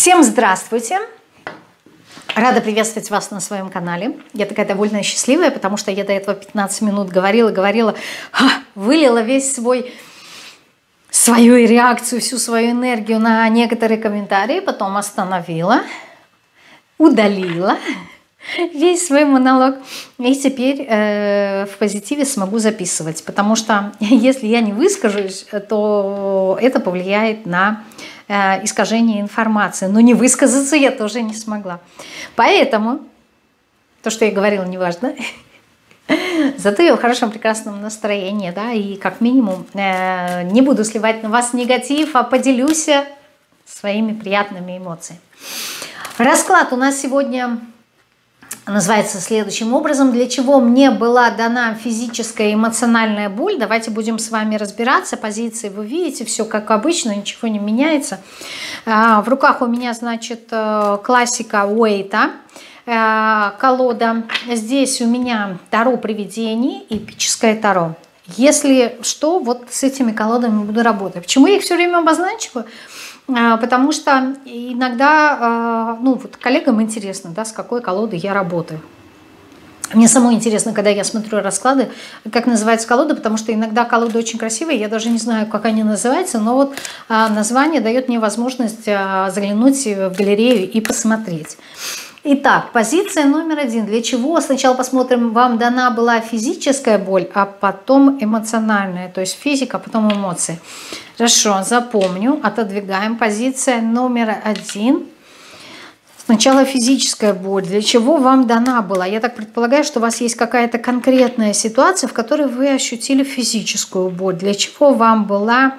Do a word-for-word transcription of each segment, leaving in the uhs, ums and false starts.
Всем здравствуйте! Рада приветствовать вас на своем канале. Я такая довольно счастливая, потому что я до этого пятнадцать минут говорила, говорила, вылила весь свой, свою реакцию, всю свою энергию на некоторые комментарии, потом остановила, удалила весь свой монолог. И теперь э, в позитиве смогу записывать, потому что если я не выскажусь, то это повлияет на э, искажение информации. Но не высказаться я тоже не смогла. Поэтому то, что я говорила, не важно. Зато я в хорошем, прекрасном настроении, да, и как минимум э, не буду сливать на вас негатив, а поделюсь своими приятными эмоциями. Расклад у нас сегодня называется следующим образом. Для чего мне была дана физическая и эмоциональная боль? Давайте будем с вами разбираться. Позиции вы видите, все как обычно, ничего не меняется. В руках у меня, значит, классика Уэйта, колода. Здесь у меня Таро привидений, эпическое Таро. Если что, вот с этими колодами буду работать. Почему я их все время обозначиваю? Потому что иногда, ну вот коллегам интересно, да, с какой колодой я работаю. Мне самой интересно, когда я смотрю расклады, как называется колода, потому что иногда колоды очень красивые, я даже не знаю, как они называются, но вот название дает мне возможность заглянуть в галерею и посмотреть. Итак, позиция номер один. Для чего? Сначала посмотрим, вам дана была физическая боль, а потом эмоциональная, то есть физика, а потом эмоции. Хорошо, запомню, отодвигаем. Позиция номер один. Сначала физическая боль. Для чего вам дана была? Я так предполагаю, что у вас есть какая-то конкретная ситуация, в которой вы ощутили физическую боль. Для чего вам была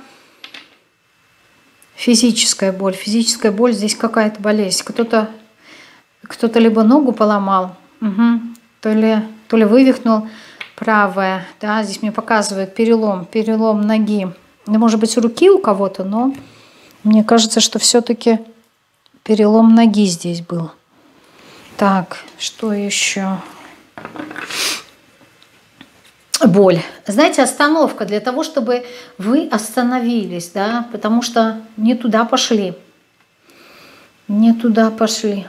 физическая боль? Физическая боль, здесь какая-то болезнь. Кто-то кто-то либо ногу поломал, угу, то ли, то ли вывихнул правая. Да, здесь мне показывают перелом, перелом ноги. Да, может быть, руки у кого-то, но мне кажется, что все-таки перелом ноги здесь был. Так, что еще? Боль. Знаете, остановка для того, чтобы вы остановились, да, потому что не туда пошли. Не туда пошли.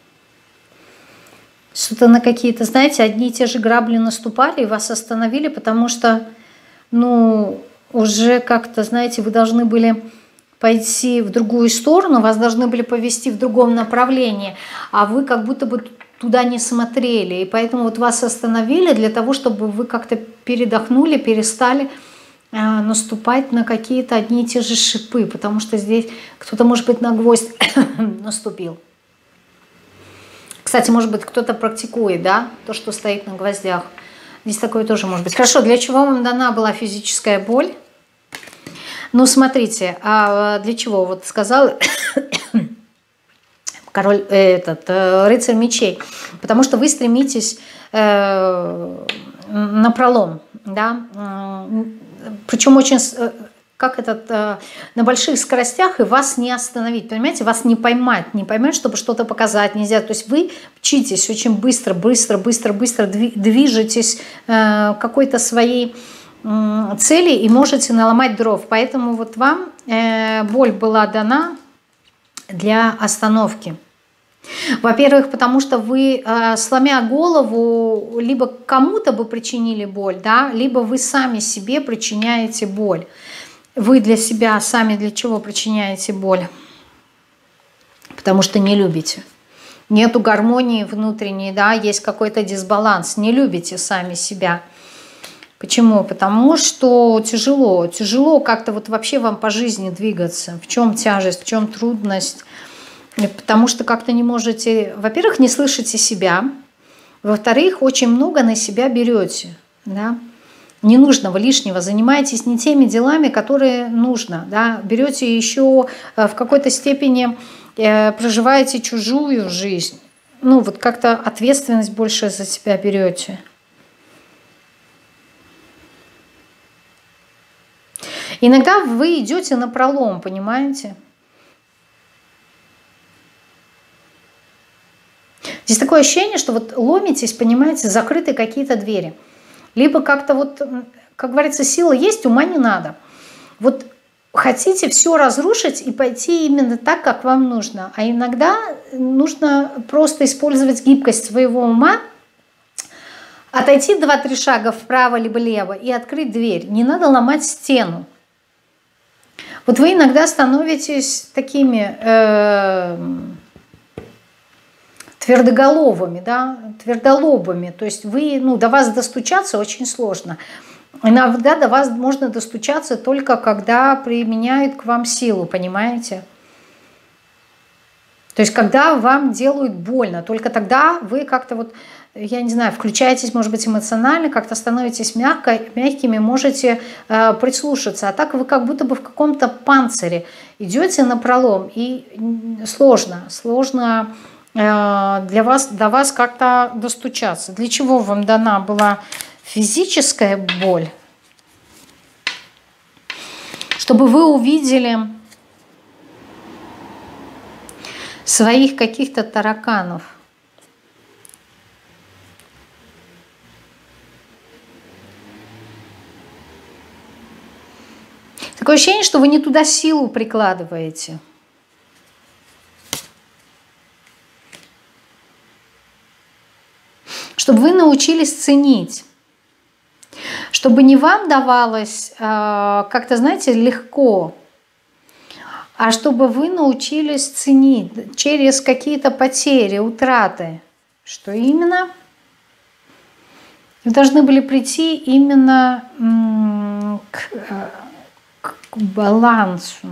Что-то на какие-то, знаете, одни и те же грабли наступали и вас остановили, потому что, ну, уже как-то, знаете, вы должны были пойти в другую сторону, вас должны были повести в другом направлении, а вы как будто бы туда не смотрели. И поэтому вот вас остановили для того, чтобы вы как-то передохнули, перестали э, наступать на какие-то одни и те же шипы, потому что здесь кто-то, может быть, на гвоздь наступил. Кстати, может быть, кто-то практикует, да, то, что стоит на гвоздях. Здесь такое тоже может быть. Хорошо, для чего вам дана была физическая боль? Ну, смотрите, а для чего? Вот сказал король, этот, рыцарь мечей. Потому что вы стремитесь э, на пролом, да, причем очень... как этот, на больших скоростях, и вас не остановить, понимаете, вас не поймать, не поймать, чтобы что-то показать нельзя. То есть вы мчитесь очень быстро, быстро, быстро, быстро движетесь к какой-то своей цели и можете наломать дров. Поэтому вот вам боль была дана для остановки. Во-первых, потому что вы, сломя голову, либо кому-то бы причинили боль, да, либо вы сами себе причиняете боль. Вы для себя сами для чего причиняете боль? Потому что не любите. Нету гармонии внутренней, да, есть какой-то дисбаланс. Не любите сами себя. Почему? Потому что тяжело. Тяжело как-то вот вообще вам по жизни двигаться. В чем тяжесть, в чем трудность? Потому что как-то не можете... Во-первых, не слышите себя. Во-вторых, очень много на себя берете, да. Ненужного, лишнего, занимаетесь не теми делами, которые нужно, да? Берете еще в какой-то степени, э, проживаете чужую жизнь, ну вот как-то ответственность больше за себя берете. Иногда вы идете на пролом, понимаете? Здесь такое ощущение, что вот ломитесь, понимаете, закрыты какие-то двери. Либо как-то вот, как говорится, сила есть, ума не надо. Вот хотите все разрушить и пойти именно так, как вам нужно. А иногда нужно просто использовать гибкость своего ума, отойти два-три шага вправо либо влево и открыть дверь. Не надо ломать стену. Вот вы иногда становитесь такими э, твердоголовыми, да, твердолобыми. То есть вы, ну, до вас достучаться очень сложно. Иногда до вас можно достучаться только когда применяют к вам силу, понимаете? То есть когда вам делают больно, только тогда вы как-то вот, я не знаю, включаетесь, может быть, эмоционально, как-то становитесь мягко, мягкими, можете э, прислушаться. А так вы как будто бы в каком-то панцире идете напролом, и сложно, сложно э, для вас, до вас как-то достучаться. Для чего вам дана была физическая боль? Чтобы вы увидели своих каких-то тараканов. Такое ощущение, что вы не туда силу прикладываете. Чтобы вы научились ценить. Чтобы не вам давалось э, как-то, знаете, легко, а чтобы вы научились ценить через какие-то потери, утраты. Что именно? Вы должны были прийти именно м, к, к, к балансу.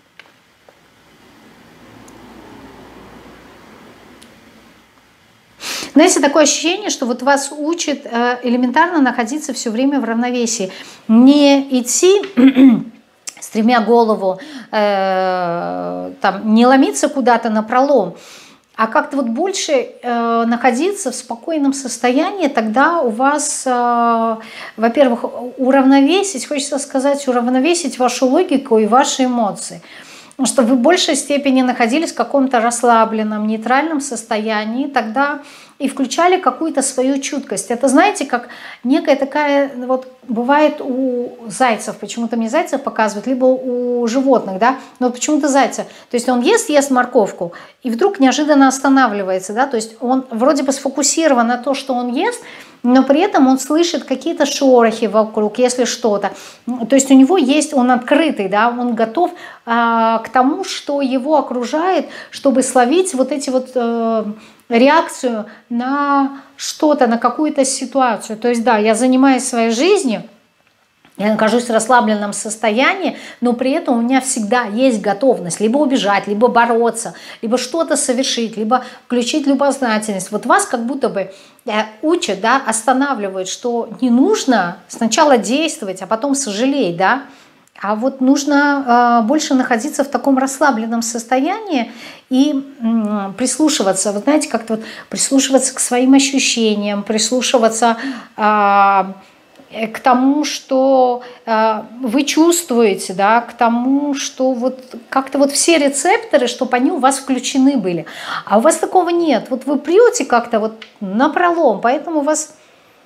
Знаете, такое ощущение, что вот вас учат элементарно находиться все время в равновесии. Не идти, стремя голову, э, там, не ломиться куда-то напролом, а как-то вот больше э, находиться в спокойном состоянии, тогда у вас, э, во-первых, уравновесить, хочется сказать, уравновесить вашу логику и ваши эмоции. Чтобы вы в большей степени находились в каком-то расслабленном, нейтральном состоянии, тогда и включали какую-то свою чуткость. Это, знаете, как некая такая, вот бывает у зайцев, почему-то мне зайцев показывают, либо у животных, да, но почему-то зайца. То есть он ест, ест морковку, и вдруг неожиданно останавливается, да, то есть он вроде бы сфокусирован на то, что он ест, но при этом он слышит какие-то шорохи вокруг, если что-то. То есть у него есть, он открытый, да, он готов а, к тому, что его окружает, чтобы словить вот эти вот э, реакцию на что-то, на какую-то ситуацию. То есть да, я занимаюсь своей жизнью, я нахожусь в расслабленном состоянии, но при этом у меня всегда есть готовность либо убежать, либо бороться, либо что-то совершить, либо включить любознательность. Вот вас как будто бы учат, да, останавливают, что не нужно сначала действовать, а потом сожалеть, да, а вот нужно э, больше находиться в таком расслабленном состоянии и э, прислушиваться, вы знаете, как-то вот прислушиваться к своим ощущениям, прислушиваться э, к тому, что э, вы чувствуете, да, к тому, что вот как-то вот все рецепторы, чтобы они у вас включены были. А у вас такого нет. Вот вы прете как-то вот напролом, поэтому вас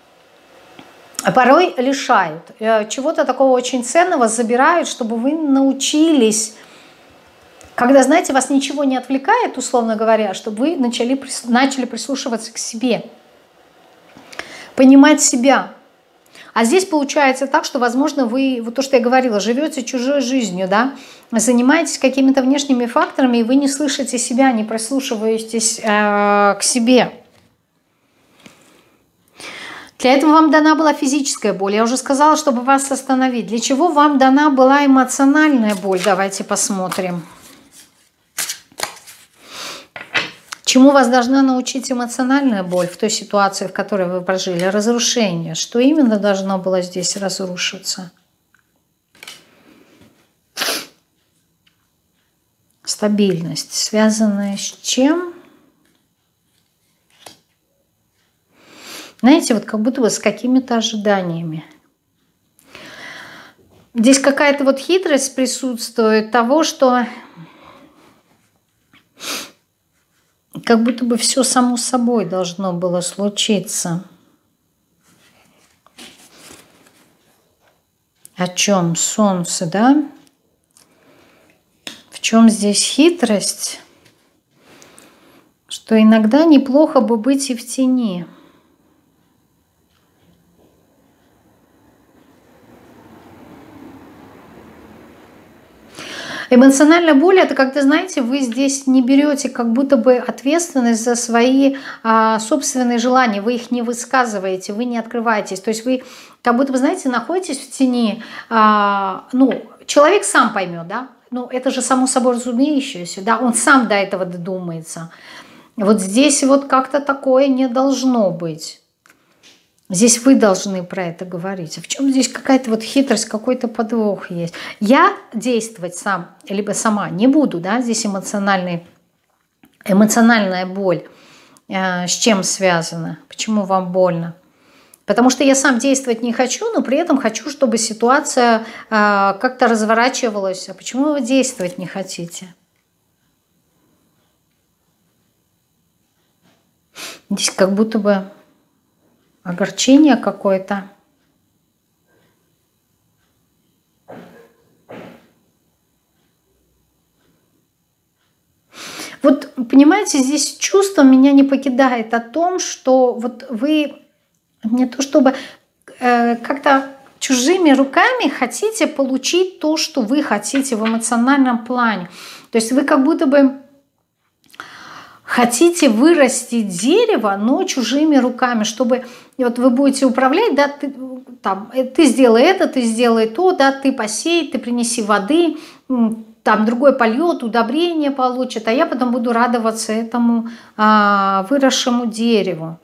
порой лишают. Э, чего-то такого очень ценного забирают, чтобы вы научились, когда, знаете, вас ничего не отвлекает, условно говоря, чтобы вы начали, начали прислушиваться к себе, понимать себя. А здесь получается так, что, возможно, вы, вот то, что я говорила, живете чужой жизнью, да, занимаетесь какими-то внешними факторами, и вы не слышите себя, не прислушиваетесь э, к себе. Для этого вам дана была физическая боль. Я уже сказала, чтобы вас остановить. Для чего вам дана была эмоциональная боль? Давайте посмотрим. Чему вас должна научить эмоциональная боль в той ситуации, в которой вы прожили? Разрушение. Что именно должно было здесь разрушиться? Стабильность. Связанная с чем? Знаете, вот как будто бы с какими-то ожиданиями. Здесь какая-то вот хитрость присутствует того, что как будто бы все само собой должно было случиться. О чем? Солнце, да? чем здесь хитрость? Что иногда неплохо бы быть и в тени. Эмоциональная боль — это когда, знаете, вы здесь не берете как будто бы ответственность за свои а, собственные желания, вы их не высказываете, вы не открываетесь. То есть вы как будто бы, знаете, находитесь в тени. А, ну, человек сам поймет, да? Ну, это же само собой разумеющееся, да? Он сам до этого додумается. Вот здесь вот как-то такое не должно быть. Здесь вы должны про это говорить. А в чем здесь какая-то вот хитрость, какой-то подвох есть? Я действовать сам, либо сама не буду, да, здесь эмоциональный, эмоциональная боль. Э, с чем связана? Почему вам больно? Потому что я сам действовать не хочу, но при этом хочу, чтобы ситуация э, как-то разворачивалась. А почему вы действовать не хотите? Здесь как будто бы огорчение какое-то. Вот, понимаете, здесь чувство меня не покидает о том, что вот вы не то чтобы э, как-то чужими руками хотите получить то, что вы хотите в эмоциональном плане. То есть вы как будто бы хотите вырастить дерево, но чужими руками, чтобы вот вы будете управлять, да, ты, там, ты сделай это, ты сделай то, да, ты посей, ты принеси воды, там другой польет, удобрение получит, а я потом буду радоваться этому а, выросшему дереву.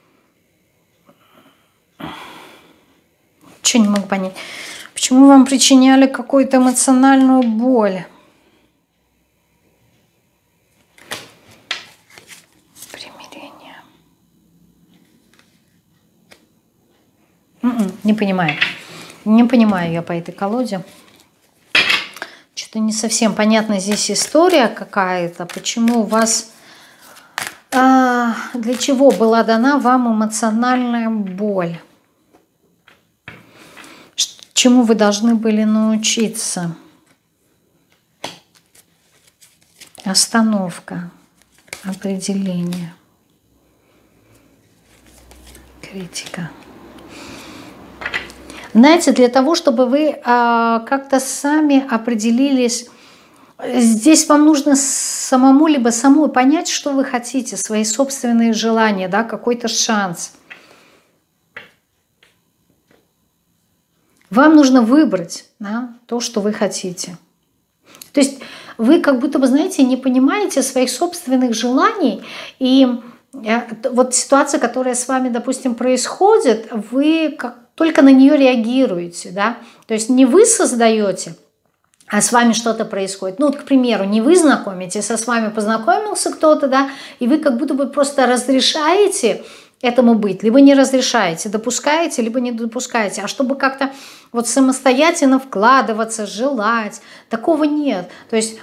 Чего не могу понять? Почему вам причиняли какую-то эмоциональную боль? Не понимаю. Не понимаю я по этой колоде. Что-то не совсем понятна здесь история какая-то. Почему у вас... А, для чего была дана вам эмоциональная боль? Чему вы должны были научиться? Остановка. Определение. Критика. Знаете, для того, чтобы вы а, как-то сами определились, здесь вам нужно самому либо самой понять, что вы хотите, свои собственные желания, да, какой-то шанс. Вам нужно выбрать, да, то, что вы хотите. То есть вы как будто бы, знаете, не понимаете своих собственных желаний, и вот ситуация, которая с вами, допустим, происходит, вы как только на нее реагируете, да, то есть не вы создаете, а с вами что-то происходит. Ну, вот, к примеру, не вы знакомитесь, а с вами познакомился кто-то, да, и вы как будто бы просто разрешаете этому быть, либо не разрешаете, допускаете, либо не допускаете, а чтобы как-то вот самостоятельно вкладываться, желать, такого нет. То есть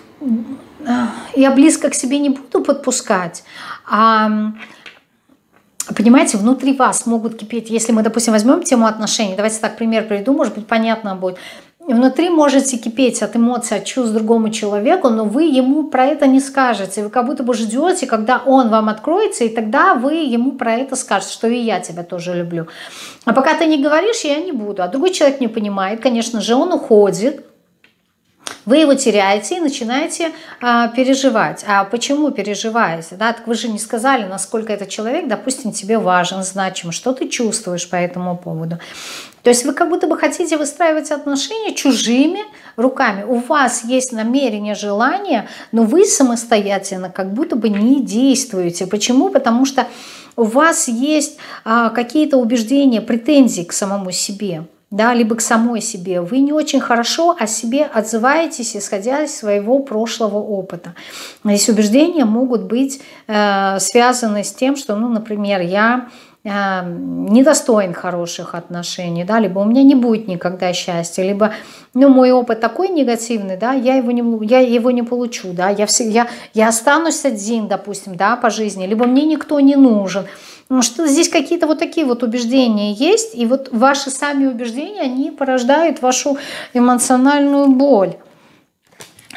я близко к себе не буду подпускать, а... Понимаете, внутри вас могут кипеть, если мы, допустим, возьмем тему отношений, давайте так пример приведу, может быть, понятно будет. Внутри можете кипеть от эмоций, от чувств другому человеку, но вы ему про это не скажете. Вы как будто бы ждете, когда он вам откроется, и тогда вы ему про это скажете, что и я тебя тоже люблю. А пока ты не говоришь, я не буду. А другой человек не понимает, конечно же, он уходит. Вы его теряете и начинаете а, переживать. А почему переживаете? Да? Так вы же не сказали, насколько этот человек, допустим, тебе важен, значим, что ты чувствуешь по этому поводу. То есть вы как будто бы хотите выстраивать отношения чужими руками. У вас есть намерение, желание, но вы самостоятельно как будто бы не действуете. Почему? Потому что у вас есть а, какие-то убеждения, претензии к самому себе. Да, либо к самой себе. Вы не очень хорошо о себе отзываетесь, исходя из своего прошлого опыта. Здесь убеждения могут быть э, связаны с тем, что, ну, например, я э, недостоин хороших отношений, да, либо у меня не будет никогда счастья, либо, ну, мой опыт такой негативный, да, я его не, я его не получу, да, я, все, я, я останусь один, допустим, да, по жизни, либо мне никто не нужен. Ну, что здесь какие-то вот такие вот убеждения есть, и вот ваши сами убеждения, они порождают вашу эмоциональную боль.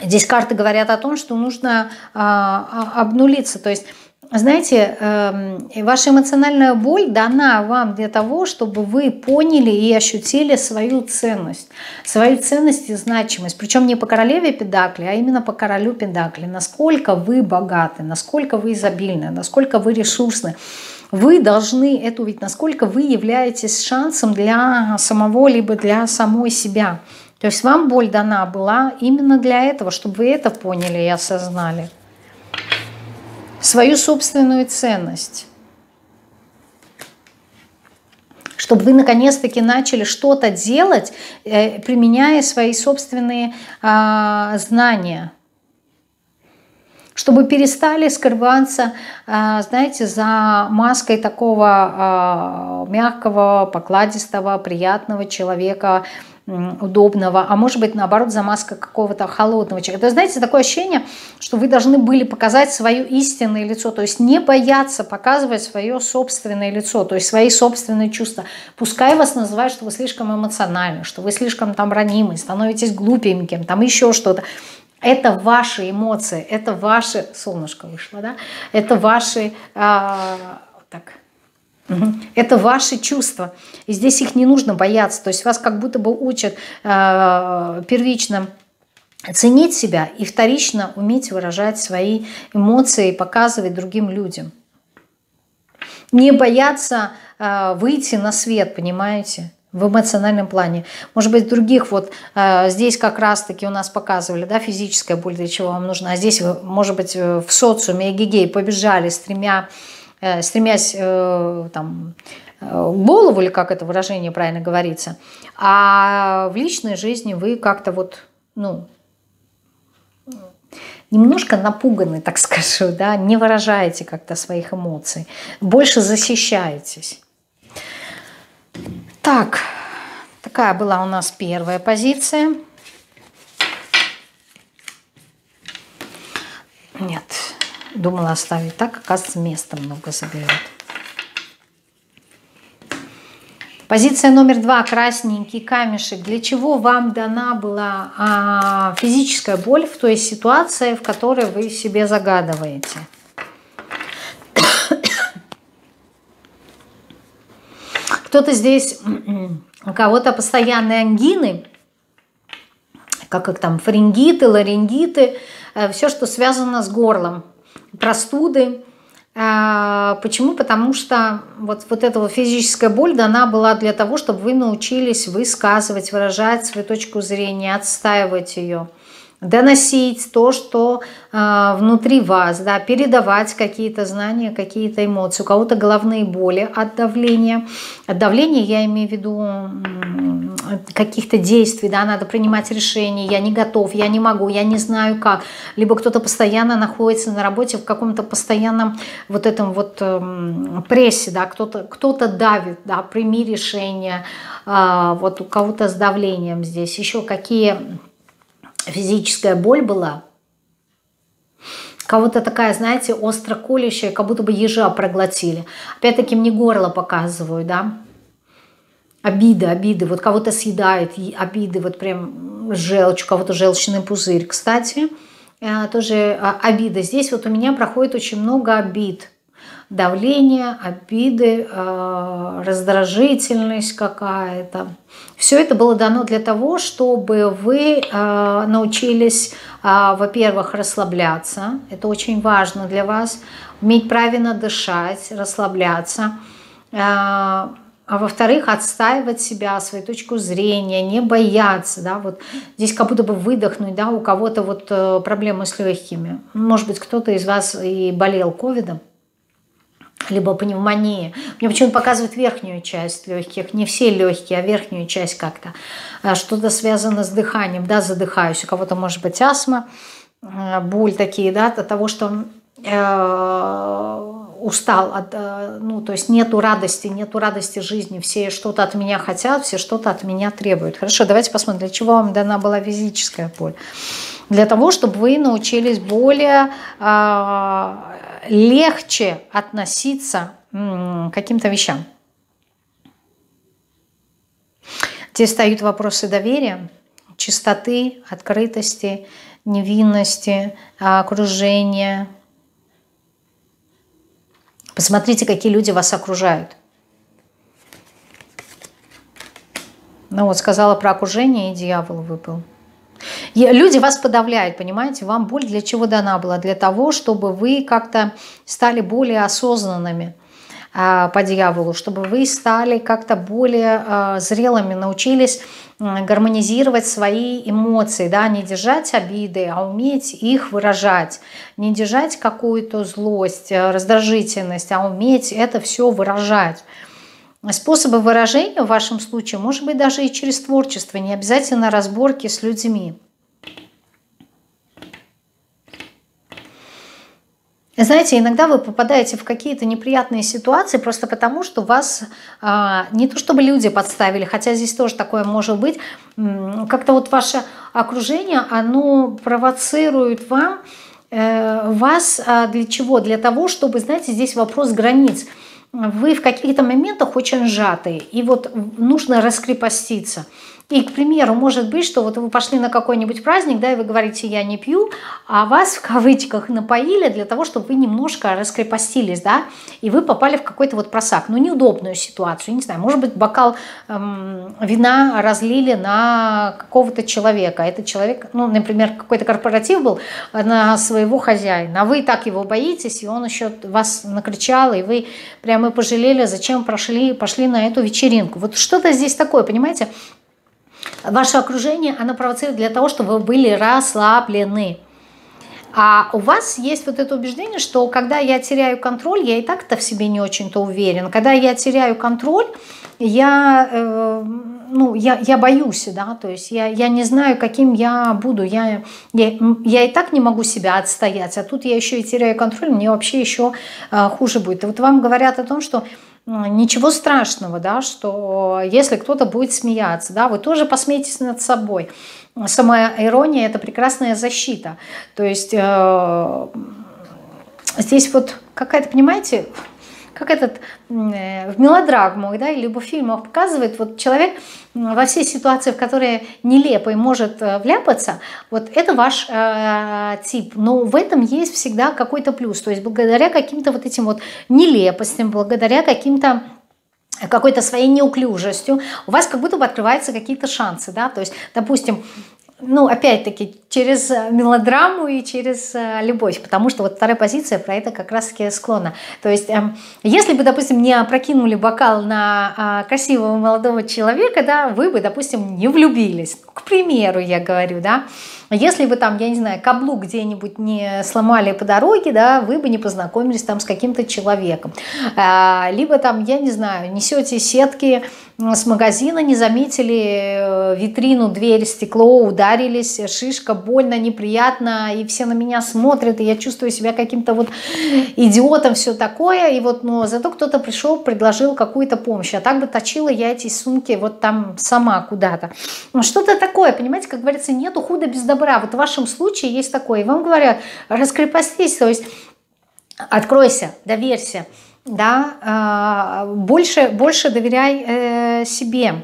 Здесь карты говорят о том, что нужно а, обнулиться. То есть, знаете, э, ваша эмоциональная боль дана вам для того, чтобы вы поняли и ощутили свою ценность. Свою ценность и значимость. Причем не по королеве Педакли, а именно по королю Педакли. Насколько вы богаты, насколько вы изобильны, насколько вы ресурсны. Вы должны это увидеть, насколько вы являетесь шансом для самого, либо для самой себя. То есть вам боль дана была именно для этого, чтобы вы это поняли и осознали. Свою собственную ценность. Чтобы вы наконец-таки начали что-то делать, применяя свои собственные а, знания. Чтобы перестали скрываться, знаете, за маской такого мягкого, покладистого, приятного человека, удобного, а может быть, наоборот, за маской какого-то холодного человека. То, знаете, такое ощущение, что вы должны были показать свое истинное лицо, то есть не бояться показывать свое собственное лицо, то есть свои собственные чувства. Пускай вас называют, что вы слишком эмоциональны, что вы слишком там ранимы, становитесь глупеньким, там еще что-то. Это ваши эмоции, это ваши... Солнышко вышло, да? Это ваши... А, так... Это ваши чувства. И здесь их не нужно бояться. То есть вас как будто бы учат э, первично ценить себя и вторично уметь выражать свои эмоции и показывать другим людям. Не бояться э, выйти на свет, понимаете? В эмоциональном плане. Может быть, других вот э, здесь как раз-таки у нас показывали, да, физическая боль, для чего вам нужна. А здесь вы, может быть, в социуме эгегей побежали с тремя стремясь э, там, голову, или как это выражение правильно говорится, а в личной жизни вы как-то вот, ну, немножко напуганы, так скажу, да, не выражаете как-то своих эмоций, больше защищаетесь. Так, такая была у нас первая позиция. Нет. Думала оставить так, оказывается, места много заберет. Позиция номер два. Красненький камешек. Для чего вам дана была а, физическая боль в той ситуации, в которой вы себе загадываете? Кто-то здесь, у кого-то постоянные ангины, как их там, фарингиты, ларингиты, все, что связано с горлом. Простуды. Почему? Потому что вот, вот эта вот физическая боль дана была для того, чтобы вы научились высказывать, выражать свою точку зрения, отстаивать ее, доносить то, что э, внутри вас, да, передавать какие-то знания, какие-то эмоции. У кого-то головные боли от давления. От давления я имею в виду каких-то действий, да, надо принимать решения, я не готов, я не могу, я не знаю как. Либо кто-то постоянно находится на работе в каком-то постоянном вот этом вот э, прессе, да, кто-то кто-то давит, да, прими решение, э, вот у кого-то с давлением здесь. Еще какие... Физическая боль была. Кого-то такая, знаете, остро колющая, как будто бы ежа проглотили. Опять-таки мне горло показывают, да. Обиды, обиды. Вот кого-то съедают обиды, вот прям желчь, у кого-то желчный пузырь. Кстати, тоже обида. Здесь вот у меня проходит очень много обид. Давление, обиды, раздражительность какая-то. Все это было дано для того, чтобы вы научились, во-первых, расслабляться. Это очень важно для вас. Уметь правильно дышать, расслабляться. А во-вторых, отстаивать себя, свою точку зрения, не бояться. Да? Вот здесь как будто бы выдохнуть, да? У кого-то вот проблемы с легкими. Может быть, кто-то из вас и болел ковидом, либо пневмония. Мне почему-то показывают верхнюю часть легких, не все легкие, а верхнюю часть как-то. Что-то связано с дыханием, да, задыхаюсь. У кого-то может быть астма, боль такие, да, от того, что э, устал, от, э, ну, то есть нету радости, нету радости жизни. Все что-то от меня хотят, все что-то от меня требуют. Хорошо, давайте посмотрим, для чего вам дана была физическая боль. Для того, чтобы вы научились более... Э, легче относиться к каким-то вещам. Здесь встают вопросы доверия, чистоты, открытости, невинности, окружения. Посмотрите, какие люди вас окружают. Ну вот, сказала про окружение, и дьявол выпал. Люди вас подавляют, понимаете? Вам боль для чего дана была? Для того, чтобы вы как-то стали более осознанными э, по дьяволу, чтобы вы стали как-то более э, зрелыми, научились э, гармонизировать свои эмоции, да, не держать обиды, а уметь их выражать, не держать какую-то злость, раздражительность, а уметь это все выражать. Способы выражения в вашем случае, может быть, даже и через творчество, не обязательно разборки с людьми. Знаете, иногда вы попадаете в какие-то неприятные ситуации просто потому, что вас а, не то чтобы люди подставили, хотя здесь тоже такое может быть, как-то вот ваше окружение, оно провоцирует вам, э, вас а, для чего? Для того, чтобы, знаете, здесь вопрос границ. Вы в каких-то моментах очень сжатые, и вот нужно раскрепоститься. И, к примеру, может быть, что вот вы пошли на какой-нибудь праздник, да, и вы говорите, я не пью, а вас в кавычках напоили для того, чтобы вы немножко раскрепостились, да, и вы попали в какой-то вот просак, ну, неудобную ситуацию, не знаю, может быть, бокал эм, вина разлили на какого-то человека, этот человек, ну, например, какой-то корпоратив был на своего хозяина, а вы так его боитесь, и он еще вас накричал, и вы прямо пожалели, зачем прошли, пошли на эту вечеринку. Вот что-то здесь такое, понимаете? Ваше окружение, оно провоцирует для того, чтобы вы были расслаблены. А у вас есть вот это убеждение, что когда я теряю контроль, я и так-то в себе не очень-то уверен. Когда я теряю контроль, я, э, ну, я, я боюсь, да, то есть я, я не знаю, каким я буду. Я, я, я и так не могу себя отстоять, а тут я еще и теряю контроль, мне вообще еще э, хуже будет. И вот вам говорят о том, что ничего страшного, да, что если кто-то будет смеяться, да, вы тоже посмейтесь над собой. Самоирония – это прекрасная защита. То есть э, здесь вот какая-то, понимаете, как этот э, в мелодрамах, да, либо в фильмах показывает, вот человек во все ситуации, в которые нелепый может э, вляпаться, вот это ваш э, тип. Но в этом есть всегда какой-то плюс. То есть благодаря каким-то вот этим вот нелепостям, благодаря каким-то какой-то своей неуклюжестью, у вас как будто бы открываются какие-то шансы, да, то есть, допустим, ну, опять-таки, через мелодраму и через э, любовь, потому что вот вторая позиция про это как раз-таки склонна. То есть, э, если бы, допустим, не опрокинули бокал на э, красивого молодого человека, да, вы бы, допустим, не влюбились. К примеру, я говорю, да. Если бы там, я не знаю, каблук где-нибудь не сломали по дороге, да, вы бы не познакомились там с каким-то человеком. Э, либо там, я не знаю, несете сетки с магазина, не заметили витрину, дверь, стекло, ударились, шишка, больно, неприятно, и все на меня смотрят, и я чувствую себя каким-то вот идиотом, все такое, и вот, но зато кто-то пришел, предложил какую-то помощь, а так бы точила я эти сумки вот там сама куда-то. Что-то такое, понимаете, как говорится, нету худа без добра, вот в вашем случае есть такое, и вам говорят, раскрепостись, то есть откройся, доверься, да, больше, больше доверяй э, себе.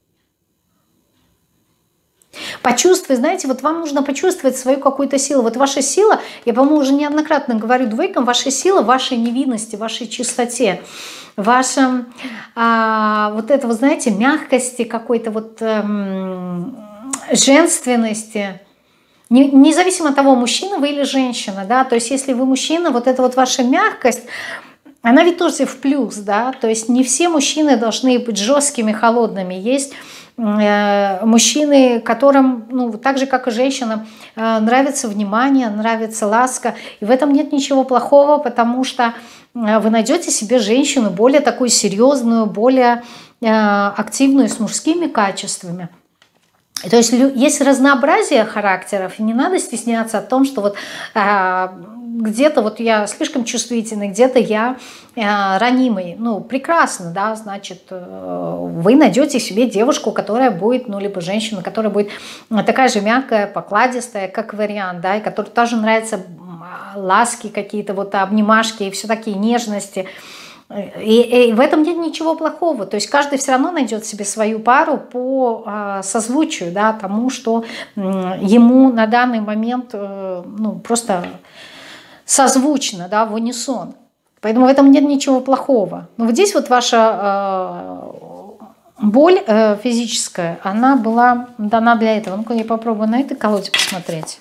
Почувствуй, знаете, вот вам нужно почувствовать свою какую-то силу. Вот ваша сила, я, по-моему, уже неоднократно говорю двойкам, ваша сила, вашей невинности, вашей чистоте, ваша а, вот это, вот, знаете, мягкости, какой-то вот эм, женственности. Независимо от того, мужчина вы или женщина, да, то есть если вы мужчина, вот эта вот ваша мягкость, она ведь тоже в плюс, да, то есть не все мужчины должны быть жесткими, холодными. Есть э, мужчины, которым, ну, так же, как и женщинам, э, нравится внимание, нравится ласка, и в этом нет ничего плохого, потому что э, вы найдете себе женщину более такую серьезную, более э, активную, с мужскими качествами. То есть есть разнообразие характеров, и не надо стесняться о том, что вот э, где-то вот я слишком чувствительный, где-то я э, ранимый. Ну, прекрасно, да, значит, э, вы найдете себе девушку, которая будет, ну, либо женщину, которая будет такая же мягкая, покладистая, как вариант, да, и которой тоже нравятся ласки какие-то, вот обнимашки и все такие нежности. И, и в этом нет ничего плохого. То есть каждый все равно найдет себе свою пару по э, созвучию, да, тому, что э, ему на данный момент э, ну, просто созвучно, да, в унисон. Поэтому в этом нет ничего плохого. Но вот здесь вот ваша э, боль э, физическая, она была дана для этого. Ну-ка я попробую на этой колоде посмотреть.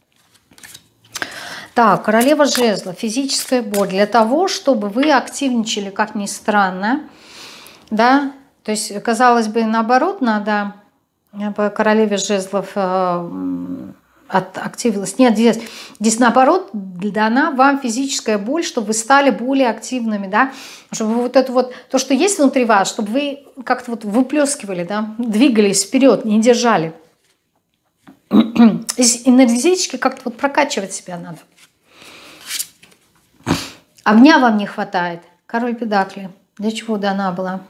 Так, королева жезла, физическая боль. Для того, чтобы вы активничали, как ни странно, да, то есть, казалось бы, наоборот, надо по королеве жезлов э, от активности. Нет, здесь, здесь наоборот дана вам физическая боль, чтобы вы стали более активными, да, чтобы вы вот это вот, то, что есть внутри вас, чтобы вы как-то вот выплескивали, да, двигались вперед, не держали. Здесь энергетически как-то вот прокачивать себя надо. Огня вам не хватает. Король педакли. Для чего дана была?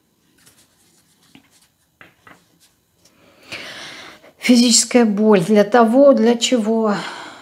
Физическая боль. Для того, для чего?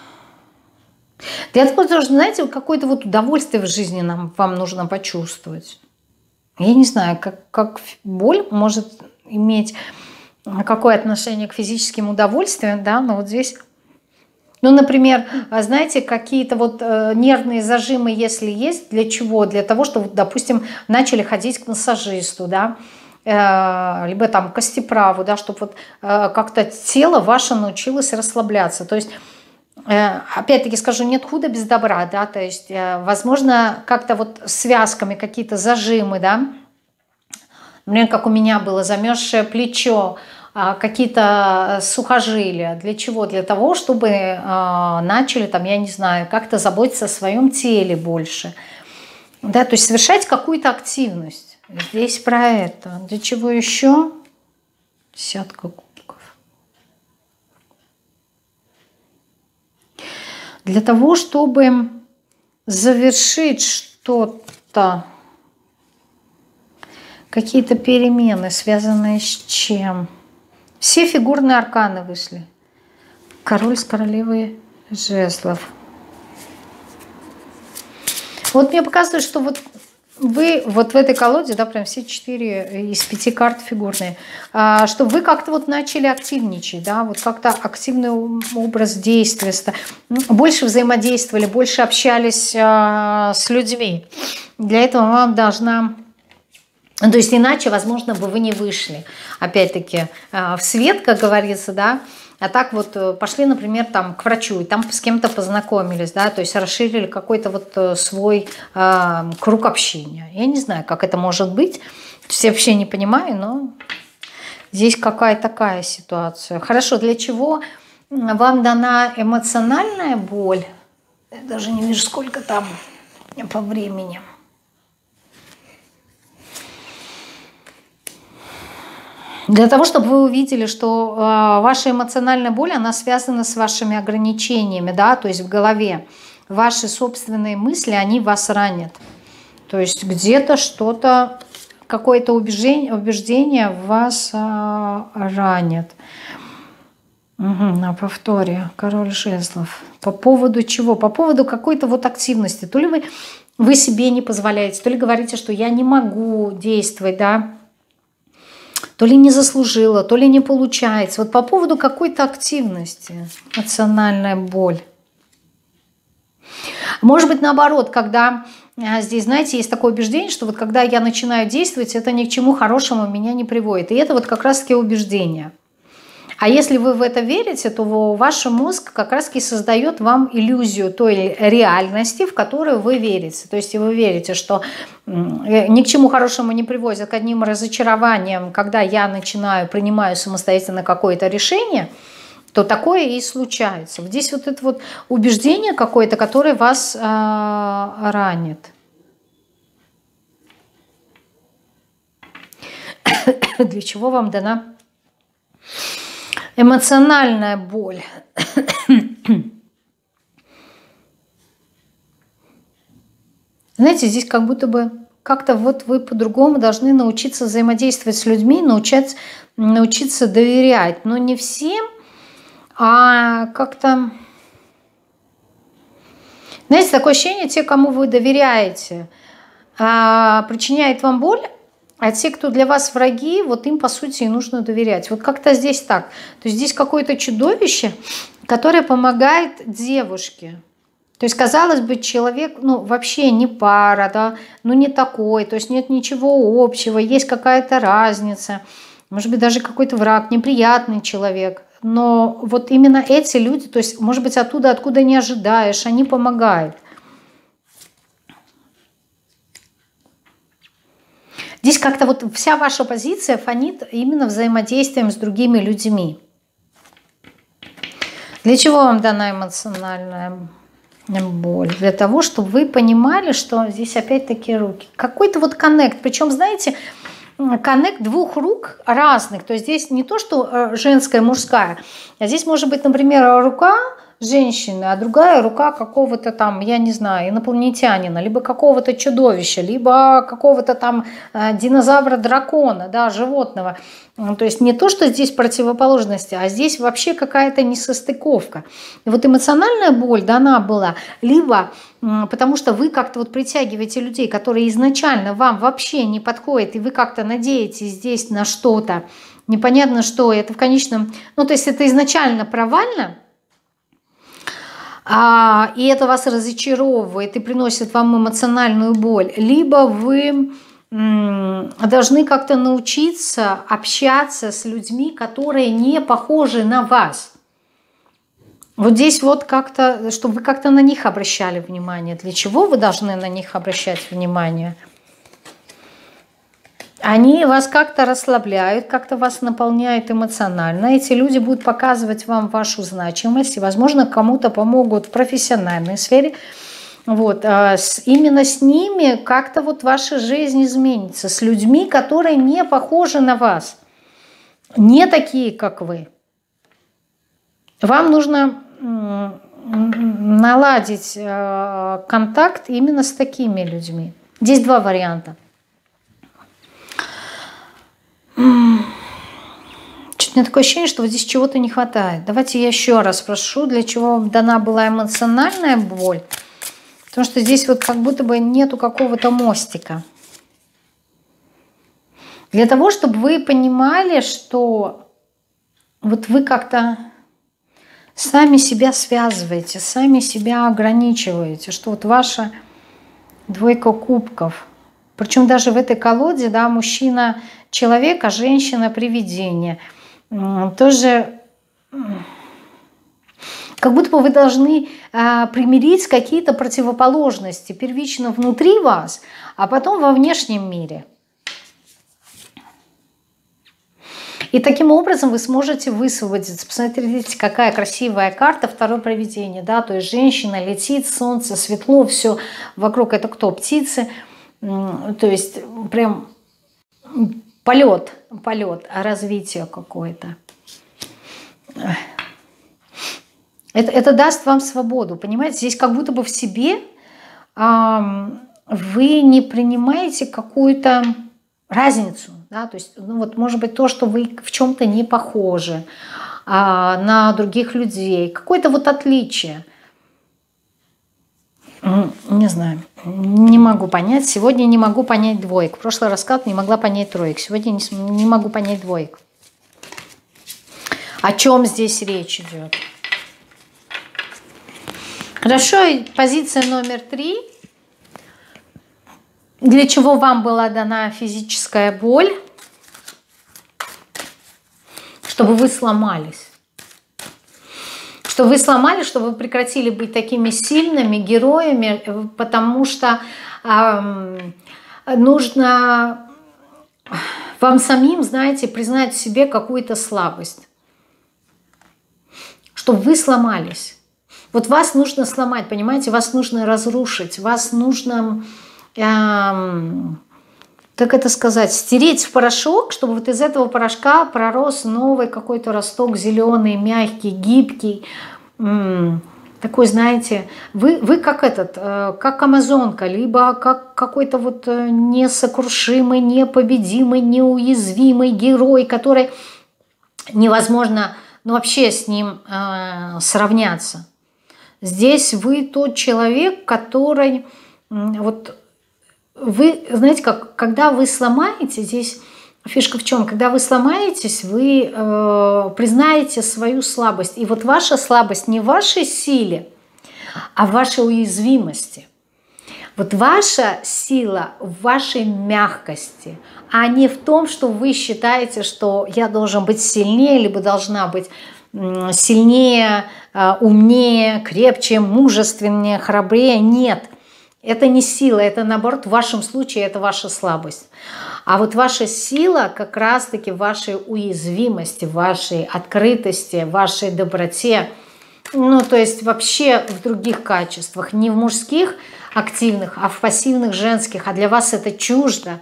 Для того, что, знаете, какое-то вот удовольствие в жизни нам, вам нужно почувствовать. Я не знаю, как, как боль может иметь какое отношение к физическим удовольствиям, да, но вот здесь... Ну, например, знаете, какие-то вот э, нервные зажимы, если есть, для чего? Для того, чтобы, допустим, начали ходить к массажисту, да, э, либо там к костеправу, да, чтобы вот э, как-то тело ваше научилось расслабляться. То есть, э, опять-таки скажу, нет худа без добра, да, то есть, э, возможно, как-то вот связками какие-то зажимы, да, например, как у меня было замерзшее плечо, какие-то сухожилия. Для чего? Для того, чтобы э, начали, там, я не знаю, как-то заботиться о своем теле больше. Да, то есть совершать какую-то активность. Здесь про это. Для чего еще? Десятка кубков. Для того, чтобы завершить что-то, какие-то перемены, связанные с чем? Все фигурные арканы вышли. Король с королевой жезлов. Вот мне показывает, что вот вы вот в этой колоде, да, прям все четыре из пяти карт фигурные, что вы как-то вот начали активничать, да, вот как-то активный образ действия, больше взаимодействовали, больше общались с людьми. Для этого вам должна... То есть иначе, возможно, бы вы не вышли, опять-таки, в свет, как говорится, да, а так вот пошли, например, там к врачу, и там с кем-то познакомились, да, то есть расширили какой-то вот свой э, круг общения. Я не знаю, как это может быть, я вообще не понимаю, но здесь какая-то такая ситуация. Хорошо, для чего вам дана эмоциональная боль? Я даже не вижу, сколько там по времени. Для того, чтобы вы увидели, что э, ваша эмоциональная боль, она связана с вашими ограничениями, да, то есть в голове. Ваши собственные мысли, они вас ранят. То есть где-то что-то, какое-то убеждение, убеждение вас э, ранит. Угу, на повторе. Король жезлов. По поводу чего? По поводу какой-то вот активности. То ли вы, вы себе не позволяете, то ли говорите, что я не могу действовать, да, то ли не заслужила, то ли не получается. Вот по поводу какой-то активности, эмоциональная боль. Может быть, наоборот, когда здесь, знаете, есть такое убеждение, что вот когда я начинаю действовать, это ни к чему хорошему меня не приводит. И это вот как раз-таки убеждение. А если вы в это верите, то ваш мозг как раз-таки создает вам иллюзию той реальности, в которую вы верите. То есть вы верите, что ни к чему хорошему не приводит, к одним разочарованиям, когда я начинаю, принимаю самостоятельно какое-то решение, то такое и случается. Здесь вот это вот убеждение какое-то, которое вас э, ранит. Для чего вам дана эмоциональная боль? Знаете, здесь как будто бы как-то вот вы по-другому должны научиться взаимодействовать с людьми, научаться, научиться доверять. Но не всем, а как-то... Знаете, такое ощущение, те, кому вы доверяете, а, причиняет вам боль, а те, кто для вас враги, вот им, по сути, и нужно доверять. Вот как-то здесь так. То есть здесь какое-то чудовище, которое помогает девушке. То есть, казалось бы, человек, ну, вообще не пара, да, ну, не такой, то есть нет ничего общего, есть какая-то разница, может быть, даже какой-то враг, неприятный человек. Но вот именно эти люди, то есть, может быть, оттуда, откуда не ожидаешь, они помогают. Здесь как-то вот вся ваша позиция фонит именно взаимодействием с другими людьми. Для чего вам дана эмоциональная боль? Для того, чтобы вы понимали, что здесь опять-таки руки. Какой-то вот коннект. Причем, знаете, коннект двух рук разных. То есть здесь не то, что женская, мужская, а здесь может быть, например, рука женщины, а другая рука какого-то там, я не знаю, инопланетянина, либо какого-то чудовища, либо какого-то там динозавра-дракона, да, животного. То есть не то, что здесь противоположности, а здесь вообще какая-то несостыковка. И вот эмоциональная боль дана была либо потому что вы как-то вот притягиваете людей, которые изначально вам вообще не подходят, и вы как-то надеетесь здесь на что-то, непонятно что, это в конечном... Ну, то есть это изначально провально, а, и это вас разочаровывает и приносит вам эмоциональную боль, либо вы м, должны как-то научиться общаться с людьми, которые не похожи на вас. Вот здесь вот как-то, чтобы вы как-то на них обращали внимание. Для чего вы должны на них обращать внимание? Они вас как-то расслабляют, как-то вас наполняют эмоционально. Эти люди будут показывать вам вашу значимость и, возможно, кому-то помогут в профессиональной сфере. Вот. Именно с ними как-то вот ваша жизнь изменится. С людьми, которые не похожи на вас. Не такие, как вы. Вам нужно наладить контакт именно с такими людьми. Здесь два варианта. Что-то у меня такое ощущение, что вот здесь чего-то не хватает. Давайте я еще раз спрошу, для чего вам дана была эмоциональная боль. Потому что здесь вот как будто бы нету какого-то мостика. Для того, чтобы вы понимали, что вот вы как-то сами себя связываете, сами себя ограничиваете, что вот ваша двойка кубков. Причем даже в этой колоде, да, мужчина человек, а женщина привидение. Тоже как будто бы вы должны а, примирить какие-то противоположности первично внутри вас, а потом во внешнем мире. И таким образом вы сможете высвободиться. Посмотрите, какая красивая карта, второе провидение. Да? То есть женщина летит, солнце, светло, все вокруг. Это кто? Птицы. То есть прям полет, полет, развитие какое-то. Это, это даст вам свободу. Понимаете, здесь как будто бы в себе э, вы не принимаете какую-то разницу. Да? То есть, ну вот, может быть, то, что вы в чем-то не похожи а, на других людей, какое-то вот отличие. Не знаю, не могу понять. Сегодня не могу понять двоек. В прошлый расклад не могла понять троек. Сегодня не, не могу понять двоек. О чем здесь речь идет? Хорошо, позиция номер три. Для чего вам была дана физическая боль? Чтобы вы сломались. Чтобы вы сломались, чтобы вы прекратили быть такими сильными героями, потому что э, нужно вам самим, знаете, признать в себе какую-то слабость. Чтобы вы сломались. Вот вас нужно сломать, понимаете, вас нужно разрушить, вас нужно... как это сказать, стереть в порошок, чтобы вот из этого порошка пророс новый какой-то росток, зеленый, мягкий, гибкий, такой, знаете, вы, вы как этот, как амазонка, либо как какой-то вот несокрушимый, непобедимый, неуязвимый герой, который невозможно, ну, вообще с ним э, сравняться. Здесь вы тот человек, который вот вы, знаете, как, когда вы сломаетесь, здесь фишка в чем? Когда вы сломаетесь, вы э, признаете свою слабость. И вот ваша слабость не в вашей силе, а в вашей уязвимости. Вот ваша сила в вашей мягкости, а не в том, что вы считаете, что я должен быть сильнее, либо должна быть сильнее, умнее, крепче, мужественнее, храбрее. Нет, это не сила, это наоборот в вашем случае это ваша слабость. А вот ваша сила как раз-таки в вашей уязвимости, в вашей открытости, в вашей доброте. Ну, то есть вообще в других качествах, не в мужских активных, а в пассивных женских. А для вас это чуждо.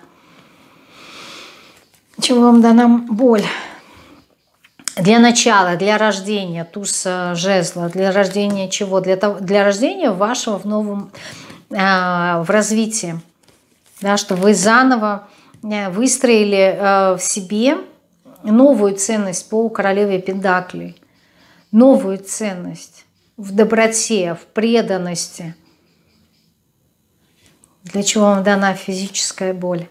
Чего вам дана боль? Для начала, для рождения, туз жезла, для рождения чего? Для, того, для рождения вашего в новом, э, в развитии. Да, что вы заново выстроили э, в себе новую ценность по королеве Пентаклей. Новую ценность в доброте, в преданности. Для чего вам дана физическая боль?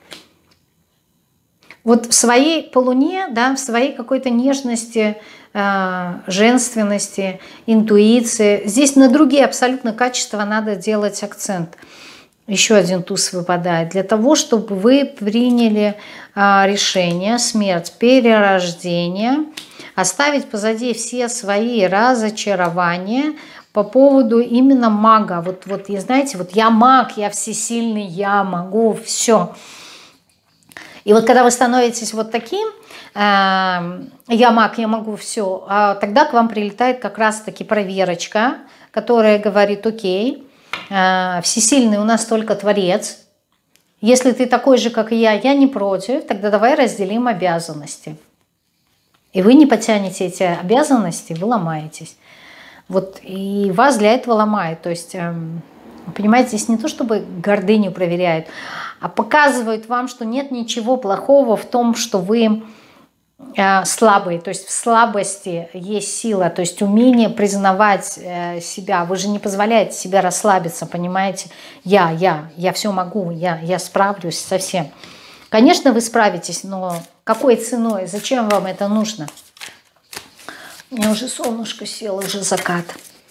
Вот в своей полуне, да, в своей какой-то нежности, э, женственности, интуиции, здесь на другие абсолютно качества надо делать акцент. Еще один туз выпадает. Для того, чтобы вы приняли э, решение, смерть, перерождение, оставить позади все свои разочарования по поводу именно мага. Вот, вот, и знаете, вот я маг, я всесильный, я могу все. И вот когда вы становитесь вот таким, э, я маг, я могу все, э, тогда к вам прилетает как раз-таки проверочка, которая говорит, окей, э, всесильный у нас только Творец. Если ты такой же, как и я, я не против, тогда давай разделим обязанности. И вы не потянете эти обязанности, вы ломаетесь. Вот и вас для этого ломают. То есть, понимаете, здесь не то, чтобы гордыню проверяют, а показывают вам, что нет ничего плохого в том, что вы слабые. То есть в слабости есть сила, то есть умение признавать себя. Вы же не позволяете себе расслабиться, понимаете? Я, я, я все могу, я, я справлюсь со всем. Конечно, вы справитесь, но какой ценой? Зачем вам это нужно? У меня уже солнышко село, уже закат.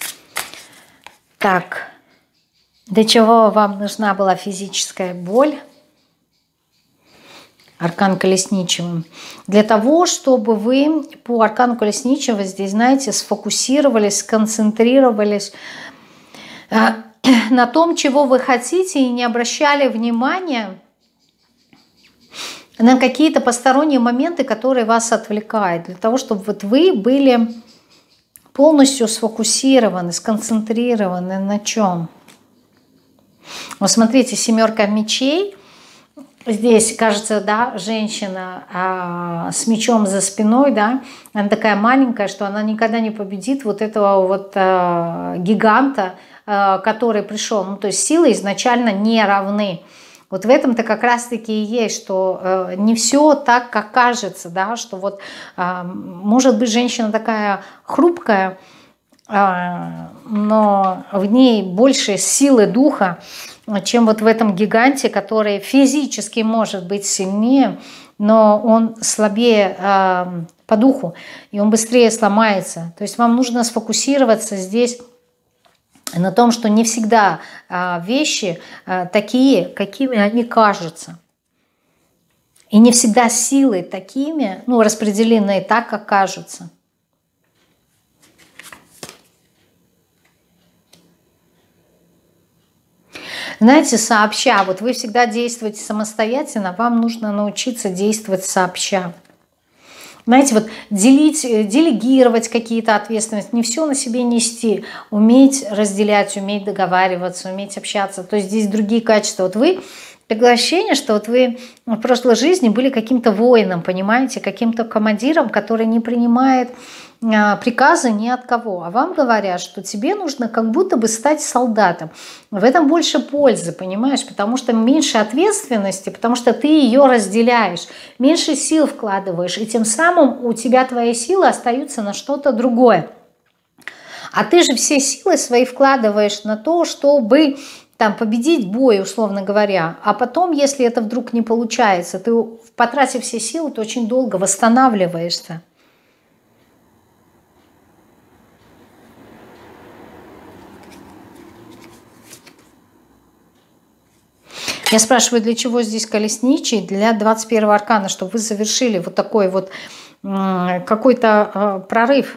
Так, для чего вам нужна была физическая боль? Аркан Колесничего. Для того, чтобы вы по аркану Колесничего здесь, знаете, сфокусировались, сконцентрировались на том, чего вы хотите, и не обращали внимания на какие-то посторонние моменты, которые вас отвлекают, для того, чтобы вот вы были полностью сфокусированы, сконцентрированы на чем? Вот смотрите, семерка мечей. Здесь, кажется, да, женщина а, с мечом за спиной, да, она такая маленькая, что она никогда не победит вот этого вот а, гиганта, а, который пришел. Ну, то есть силы изначально не равны. Вот в этом-то как раз-таки и есть, что э, не все так, как кажется, да, что вот э, может быть женщина такая хрупкая, э, но в ней больше силы духа, чем вот в этом гиганте, который физически может быть сильнее, но он слабее э, по духу, и он быстрее сломается. То есть вам нужно сфокусироваться здесь на том, что не всегда а, вещи а, такие, какими они кажутся. И не всегда силы такими, ну, распределенные так, как кажутся. Знаете, сообща, вот вы всегда действуете самостоятельно, вам нужно научиться действовать сообща. Знаете, вот делить, делегировать какие-то ответственности, не все на себе нести, уметь разделять, уметь договариваться, уметь общаться. То есть здесь другие качества. Вот вы, такое ощущение, что вот вы в прошлой жизни были каким-то воином, понимаете, каким-то командиром, который не принимает а, приказы ни от кого. А вам говорят, что тебе нужно как будто бы стать солдатом. В этом больше пользы, понимаешь, потому что меньше ответственности, потому что ты ее разделяешь, меньше сил вкладываешь, и тем самым у тебя твои силы остаются на что-то другое. А ты же все силы свои вкладываешь на то, чтобы там победить бой, условно говоря, а потом, если это вдруг не получается, ты, потратив все силы, ты очень долго восстанавливаешься. Я спрашиваю, для чего здесь колесничий? Для двадцать первого аркана, чтобы вы завершили вот такой вот какой-то э, прорыв.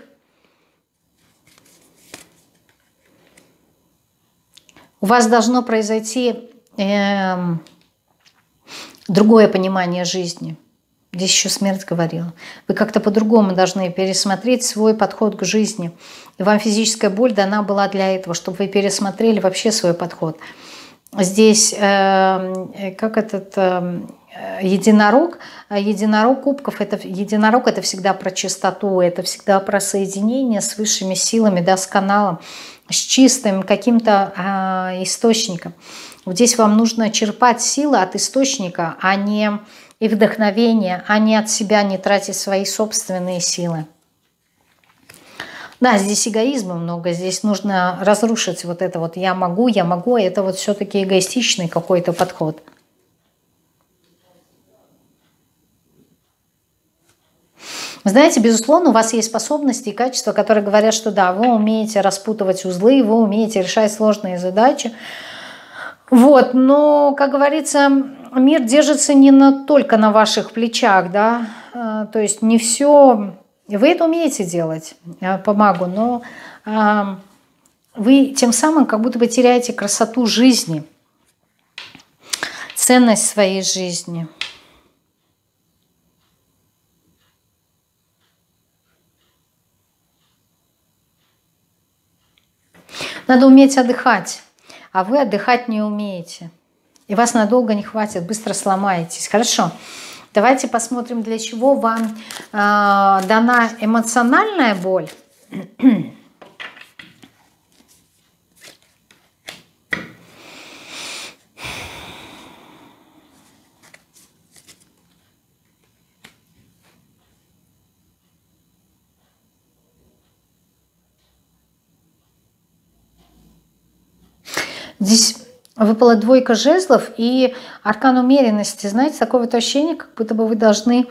У вас должно произойти э, другое понимание жизни. Здесь еще смерть говорила. Вы как-то по-другому должны пересмотреть свой подход к жизни. И вам физическая боль дана была для этого, чтобы вы пересмотрели вообще свой подход. Здесь, э, как этот э, единорог, единорог кубков, это, единорог это всегда про чистоту, это всегда про соединение с высшими силами, да, с каналом, с чистым каким-то э, источником. Вот здесь вам нужно черпать силы от источника, а не и вдохновение, а не от себя, не тратить свои собственные силы. Да, здесь эгоизма много, здесь нужно разрушить вот это вот «я могу, я могу», это вот все-таки эгоистичный какой-то подход. Знаете, безусловно, у вас есть способности и качества, которые говорят, что да, вы умеете распутывать узлы, вы умеете решать сложные задачи. Вот, но, как говорится, мир держится не на, только на ваших плечах, да, то есть не все... Вы это умеете делать по магу, но э, вы тем самым как будто бы теряете красоту жизни, ценность своей жизни. Надо уметь отдыхать, а вы отдыхать не умеете. И вас надолго не хватит, быстро сломаетесь. Хорошо. Давайте посмотрим, для чего вам э, дана эмоциональная боль. Здесь выпала двойка жезлов и аркан умеренности. Знаете, такое вот ощущение, как будто бы вы должны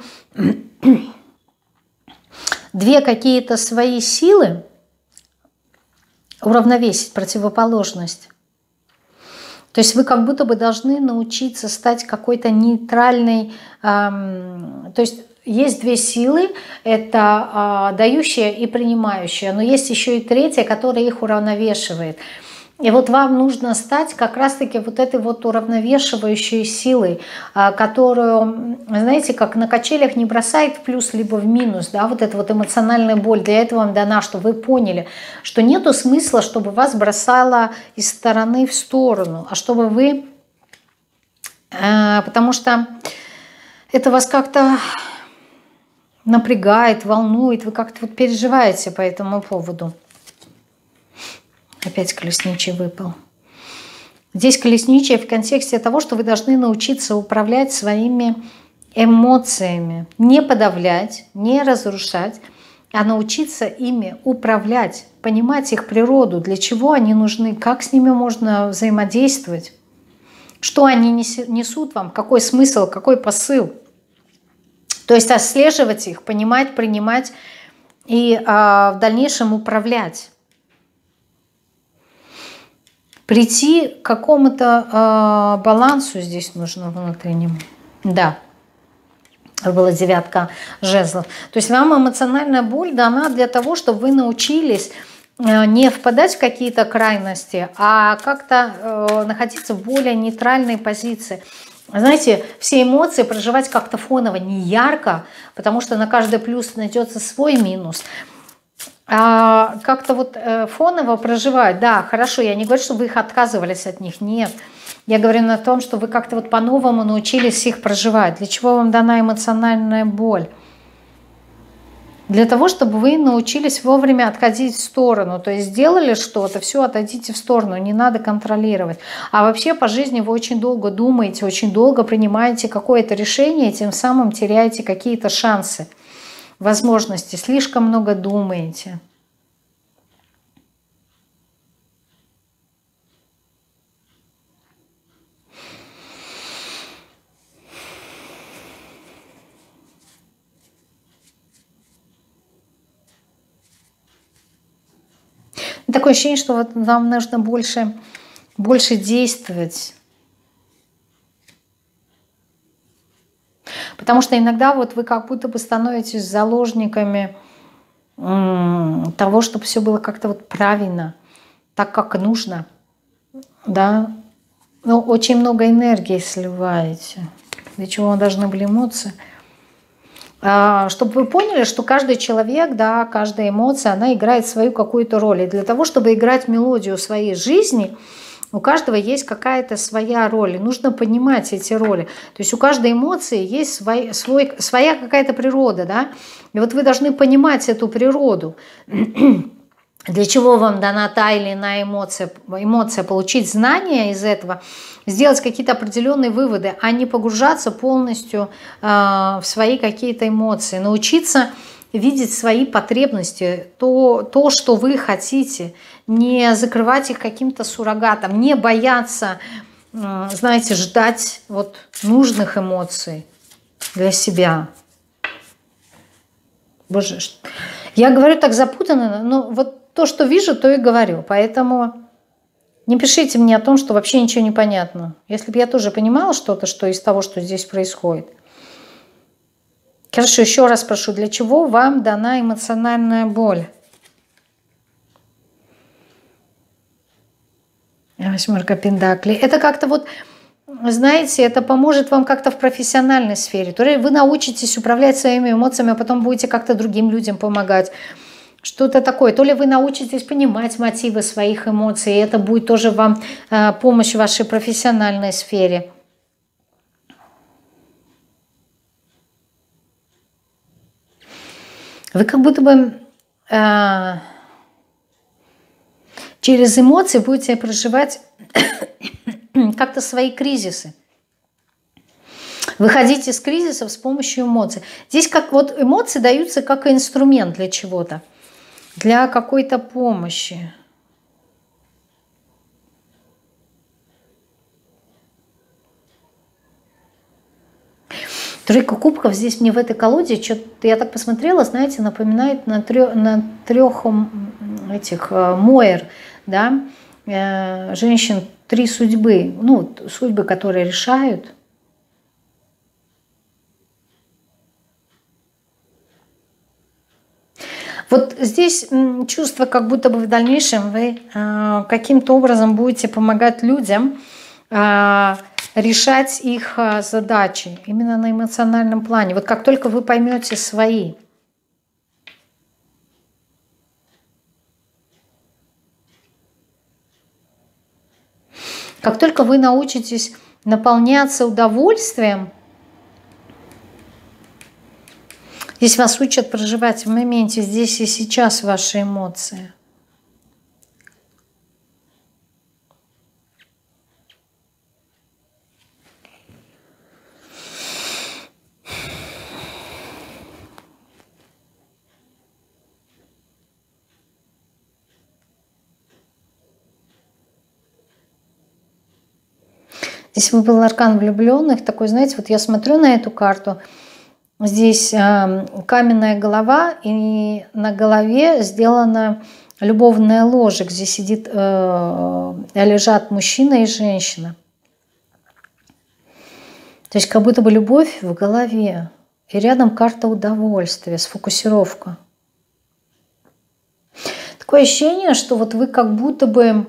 две какие-то свои силы уравновесить, противоположность. То есть вы как будто бы должны научиться стать какой-то нейтральной. Эм, то есть есть две силы, это э, дающая и принимающая, но есть еще и третья, которая их уравновешивает. И вот вам нужно стать как раз-таки вот этой вот уравновешивающей силой, которую, знаете, как на качелях не бросает в плюс либо в минус, да, вот эта вот эмоциональная боль. Для этого вам дана, чтобы вы поняли, что нету смысла, чтобы вас бросало из стороны в сторону, а чтобы вы, потому что это вас как-то напрягает, волнует, вы как-то вот переживаете по этому поводу. Опять колесничий выпал. Здесь колесничий в контексте того, что вы должны научиться управлять своими эмоциями. Не подавлять, не разрушать, а научиться ими управлять, понимать их природу, для чего они нужны, как с ними можно взаимодействовать, что они несут вам, какой смысл, какой посыл. То есть отслеживать их, понимать, принимать и а, в дальнейшем управлять. Прийти к какому-то э, балансу здесь нужно внутреннему. Да, была девятка жезлов. То есть вам эмоциональная боль дана для того, чтобы вы научились э, не впадать в какие-то крайности, а как-то э, находиться в более нейтральной позиции. Знаете, все эмоции проживать как-то фоново, не ярко, потому что на каждый плюс найдется свой минус. А как-то вот фоново проживать, да, хорошо, я не говорю, что вы их отказывались от них, нет. Я говорю о том, что вы как-то вот по-новому научились их проживать. Для чего вам дана эмоциональная боль? Для того, чтобы вы научились вовремя отходить в сторону. То есть сделали что-то, все, отойдите в сторону, не надо контролировать. А вообще по жизни вы очень долго думаете, очень долго принимаете какое-то решение, и тем самым теряете какие-то шансы. Возможности, слишком много думаете. Такое ощущение, что вот вам нужно больше, больше действовать. Потому что иногда вот вы как будто бы становитесь заложниками того, чтобы все было как-то вот правильно, так, как нужно. Да? Но очень много энергии сливаете. Для чего должны были эмоции? Чтобы вы поняли, что каждый человек, да, каждая эмоция, она играет свою какую-то роль. И для того, чтобы играть мелодию своей жизни, у каждого есть какая-то своя роль. И нужно понимать эти роли. То есть у каждой эмоции есть свой, свой, своя какая-то природа. Да? И вот вы должны понимать эту природу. Для чего вам дана та или иная эмоция, эмоция, получить знания из этого, сделать какие-то определенные выводы, а не погружаться полностью э, в свои какие-то эмоции, научиться видеть свои потребности, то, то, что вы хотите, не закрывать их каким-то суррогатом, не бояться, э, знаете, ждать вот нужных эмоций для себя. Боже, я говорю так запутанно, но вот то, что вижу, то и говорю. Поэтому не пишите мне о том, что вообще ничего не понятно. Если бы я тоже понимала что-то, что из того, что здесь происходит. Хорошо, еще раз прошу, для чего вам дана эмоциональная боль? Восьмерка пентаклей. Это как-то вот, знаете, это поможет вам как-то в профессиональной сфере. То есть вы научитесь управлять своими эмоциями, а потом будете как-то другим людям помогать. Что-то такое. То ли вы научитесь понимать мотивы своих эмоций, и это будет тоже вам э, помощь в вашей профессиональной сфере. Вы как будто бы э, через эмоции будете проживать как-то свои кризисы. Выходить из кризисов с помощью эмоций. Здесь как вот эмоции даются как инструмент для чего-то. Для какой-то помощи. Тройка кубков здесь мне в этой колоде, что-то я так посмотрела, знаете, напоминает на трех, на трех этих Моэр, да, женщин три судьбы, ну, судьбы, которые решают. Вот здесь чувство, как будто бы в дальнейшем вы э, каким-то образом будете помогать людям э, решать их э, задачи именно на эмоциональном плане. Вот как только вы поймете свои. Как только вы научитесь наполняться удовольствием, здесь вас учат проживать в моменте, здесь и сейчас ваши эмоции. Здесь выпал аркан влюбленных. Такой, знаете, вот я смотрю на эту карту. Здесь э, каменная голова, и на голове сделана любовная ложа, где сидит, э, лежат мужчина и женщина. То есть как будто бы любовь в голове. И рядом карта удовольствия, сфокусировка. Такое ощущение, что вот вы как будто бы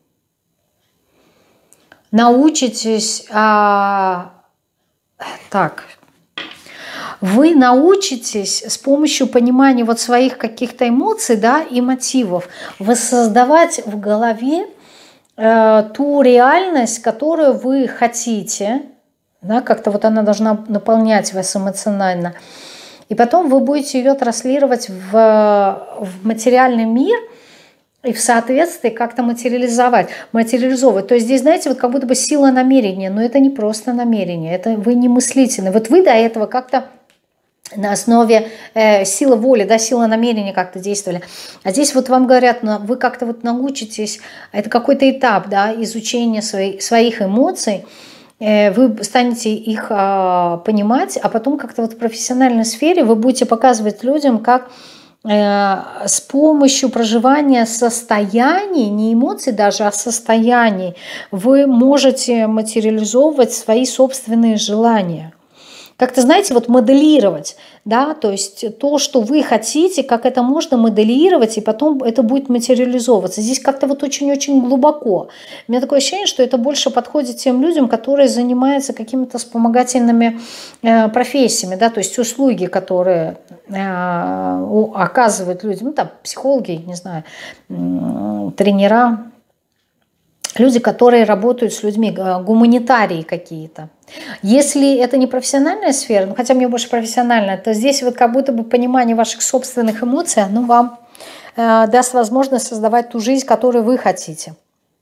научитесь... А, так... Вы научитесь с помощью понимания вот своих каких-то эмоций, да, и мотивов воссоздавать в голове э, ту реальность, которую вы хотите, да, как-то вот она должна наполнять вас эмоционально. И потом вы будете ее транслировать в, в материальный мир и в соответствии как-то материализовать, материализовывать. То есть здесь, знаете, вот как будто бы сила намерения, но это не просто намерение, это вы не мыслительны. Вот вы до этого как-то на основе э, силы воли, да, силы намерения как-то действовали. А здесь вот вам говорят, вы как-то вот научитесь, это какой-то этап, да, изучения свои, своих эмоций, э, вы станете их э, понимать, а потом как-то вот в профессиональной сфере вы будете показывать людям, как с помощью проживания состояний, не эмоций даже, а состояний, вы можете материализовывать свои собственные желания. Как-то, знаете, вот моделировать, да, то есть то, что вы хотите, как это можно моделировать, и потом это будет материализовываться. Здесь как-то вот очень-очень глубоко. У меня такое ощущение, что это больше подходит тем людям, которые занимаются какими-то вспомогательными э, профессиями, да, то есть услуги, которые э, оказывают людям, ну, там, психологи, не знаю, э, тренера, люди, которые работают с людьми, гуманитарии какие-то. Если это не профессиональная сфера, ну хотя мне больше профессиональная, то здесь вот как будто бы понимание ваших собственных эмоций, оно вам э, даст возможность создавать ту жизнь, которую вы хотите.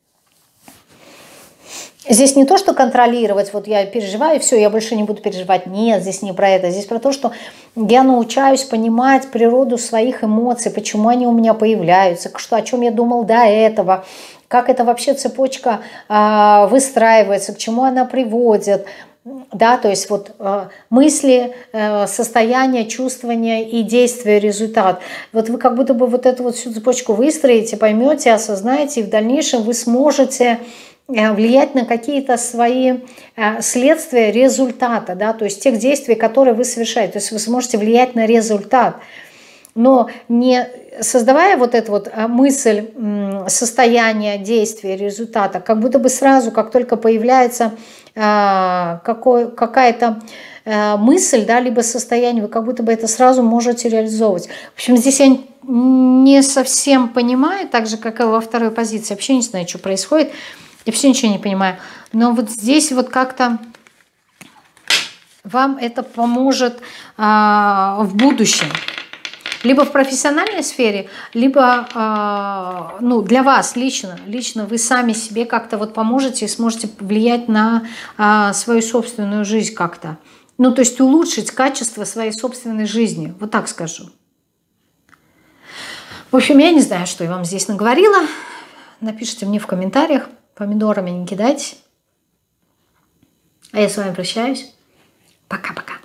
Здесь не то, что контролировать, вот я переживаю, все, я больше не буду переживать. Нет, здесь не про это. Здесь про то, что я научаюсь понимать природу своих эмоций, почему они у меня появляются, что, о чем я думал до этого, как эта вообще цепочка э, выстраивается, к чему она приводит. Да, то есть вот э, мысли, э, состояние, чувствование и действие, результат. Вот вы как будто бы вот эту вот всю цепочку выстроите, поймете, осознаете, и в дальнейшем вы сможете влиять на какие-то свои следствия результата, да, то есть тех действий, которые вы совершаете. То есть вы сможете влиять на результат, но не создавая вот эту вот мысль состояния, действия, результата, как будто бы сразу, как только появляется какая-то мысль, да, либо состояние, вы как будто бы это сразу можете реализовывать. В общем, здесь я не совсем понимаю, так же, как и во второй позиции, вообще не знаю, что происходит. Я вообще ничего не понимаю. Но вот здесь вот как-то вам это поможет а, в будущем. Либо в профессиональной сфере, либо а, ну, для вас лично. Лично вы сами себе как-то вот поможете и сможете влиять на а, свою собственную жизнь как-то. Ну, то есть улучшить качество своей собственной жизни. Вот так скажу. В общем, я не знаю, что я вам здесь наговорила. Напишите мне в комментариях. Помидорами не кидайте. А я с вами прощаюсь. Пока-пока.